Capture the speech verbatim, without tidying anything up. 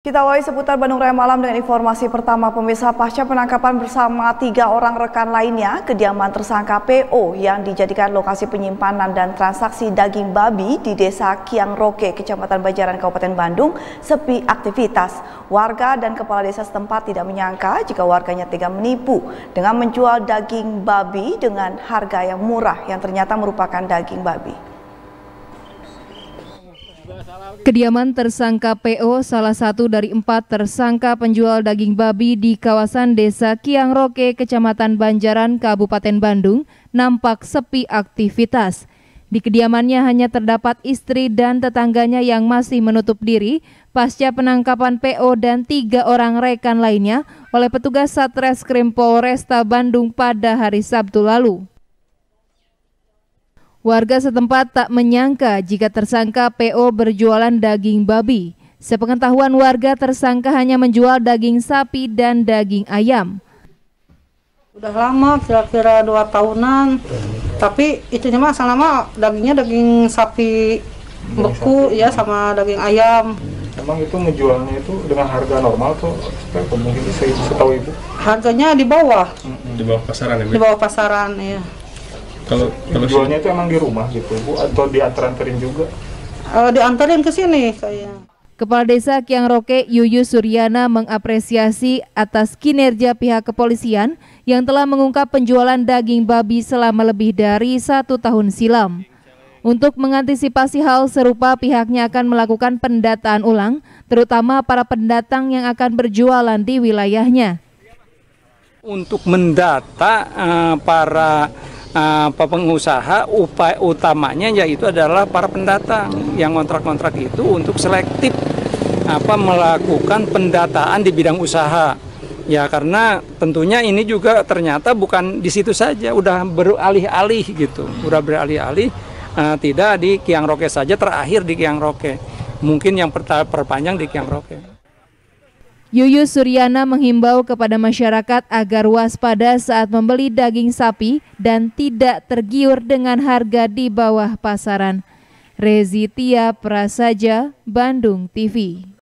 Kita awali seputar Bandung Raya Malam dengan informasi pertama. Pemirsa, pasca penangkapan bersama tiga orang rekan lainnya, kediaman tersangka P O yang dijadikan lokasi penyimpanan dan transaksi daging babi di Desa Kiangroke, Kecamatan Banjaran, Kabupaten Bandung, sepi aktivitas. Warga dan kepala desa setempat tidak menyangka jika warganya tega menipu dengan menjual daging babi dengan harga yang murah yang ternyata merupakan daging babi. Kediaman tersangka P O, salah satu dari empat tersangka penjual daging babi di kawasan Desa Kiangroke, Kecamatan Banjaran, Kabupaten Bandung, nampak sepi aktivitas. Di kediamannya hanya terdapat istri dan tetangganya yang masih menutup diri pasca penangkapan P O dan tiga orang rekan lainnya oleh petugas Satreskrim Polresta Bandung pada hari Sabtu lalu. Warga setempat tak menyangka jika tersangka P O berjualan daging babi. Sepengetahuan warga, tersangka hanya menjual daging sapi dan daging ayam. Udah lama, kira-kira dua tahunan. Tapi itu mah selama dagingnya daging sapi beku ya sama daging ayam. Emang itu menjualnya itu dengan harga normal tuh, mungkin setahu ibu? Harganya di bawah. Di bawah pasaran ya? Di bawah pasaran, ya. Kalau jualnya itu emang di rumah gitu, Bu, atau diantarin juga? Uh, diantarin ke sini kayaknya. Kepala Desa Kiangroke, Yuyus Suryana, mengapresiasi atas kinerja pihak kepolisian yang telah mengungkap penjualan daging babi selama lebih dari satu tahun silam. Untuk mengantisipasi hal serupa, pihaknya akan melakukan pendataan ulang, terutama para pendatang yang akan berjualan di wilayahnya. Untuk mendata uh, para Uh, pengusaha, upaya utamanya yaitu adalah para pendatang yang kontrak-kontrak itu untuk selektif apa melakukan pendataan di bidang usaha. Ya, karena tentunya ini juga ternyata bukan di situ saja, udah beralih-alih gitu, udah beralih-alih uh, tidak di Kiangroke saja, terakhir di Kiangroke, mungkin yang perpanjang di Kiangroke. Yuyus Suryana menghimbau kepada masyarakat agar waspada saat membeli daging sapi dan tidak tergiur dengan harga di bawah pasaran. Rezi Tia Prasaja, Bandung T V.